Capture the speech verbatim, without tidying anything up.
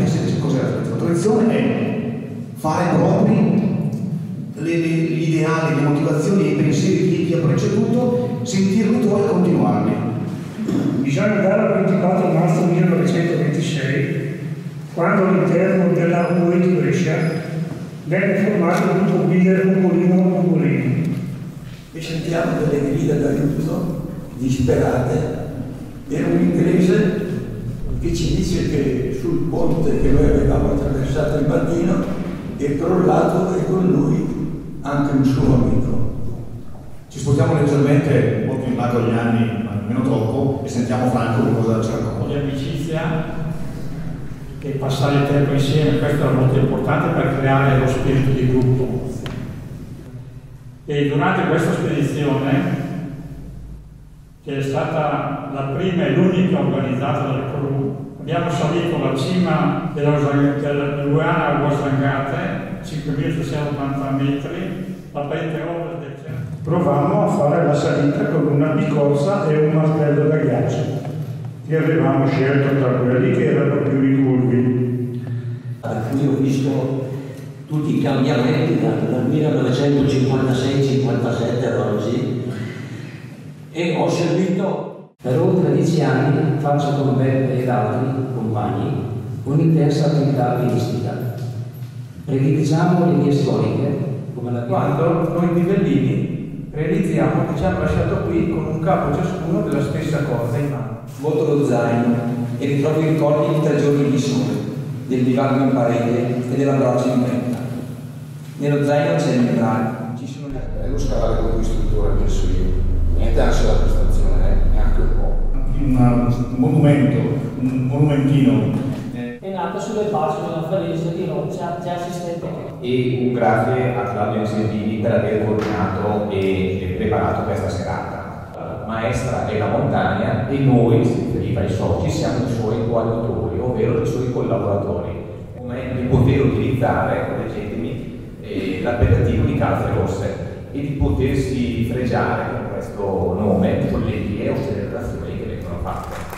se cos'è la tradizione? È fare propri le, le, gli ideali, le motivazioni e i pensieri di chi ha preceduto, sentirli tuoi e continuarli. Bisogna andare al ventiquattro marzo millenovecentoventisei, quando all'interno della U E di Brescia venne formato il gruppo guida Ugolino Ugolini. E sentiamo delle grida d'aiuto disperate. Era un inglese che ci dice che sul ponte che noi avevamo attraversato il mattino è crollato e con lui anche un suo amico. Ci spostiamo leggermente un po' più in là con gli anni, ma nemmeno troppo, e sentiamo Franco che cosa ci racconta. Di amicizia e passare il tempo insieme, questo era molto importante per creare lo spirito di gruppo. E durante questa spedizione, che è stata la prima e l'unica organizzata dal C R U, abbiamo salito la cima della Luana Guasangate, cinquemilaseicentoottanta metri, la parete ovest del centro. Provammo a fare la salita con una bicozza e un martello da ghiaccio, che avevamo scelto tra quelli che erano più ricurvi. Da cui ho visto tutti i cambiamenti dal millenovecentocinquantasei cinquantasette ad oggi, e ho servito per oltre dieci anni. Faccio con Beppe ed altri compagni un'intensa attività alpinistica. Prediliggiamo le vie storiche come la quando noi Nivellini realizziamo che ci hanno lasciato qui con un capo ciascuno della stessa cosa in mano. Volto lo zaino e ritrovo i ricordi di tre giorni di sole, del divario in parete e dell'abbraccio in menta. Nello zaino c'è il metraglio, ci sono le... È lo scavare con cui struttura penso io. Niente anche la prestazione, eh? Neanche un po'. Un monumento, un monumentino. È nato sulle basi della falesia di roccia già esistente. E un grazie a Claudio Inservini per aver coordinato e, e preparato questa serata. La maestra è la montagna e noi, si riferiva ai soci, siamo i suoi coadiutori, ovvero i suoi collaboratori. Come di poter utilizzare, correggetemi, eh, l'appellativo di calze rosse e di potersi fregiare con questo nome con le vie o celebrazioni che vengono fatte.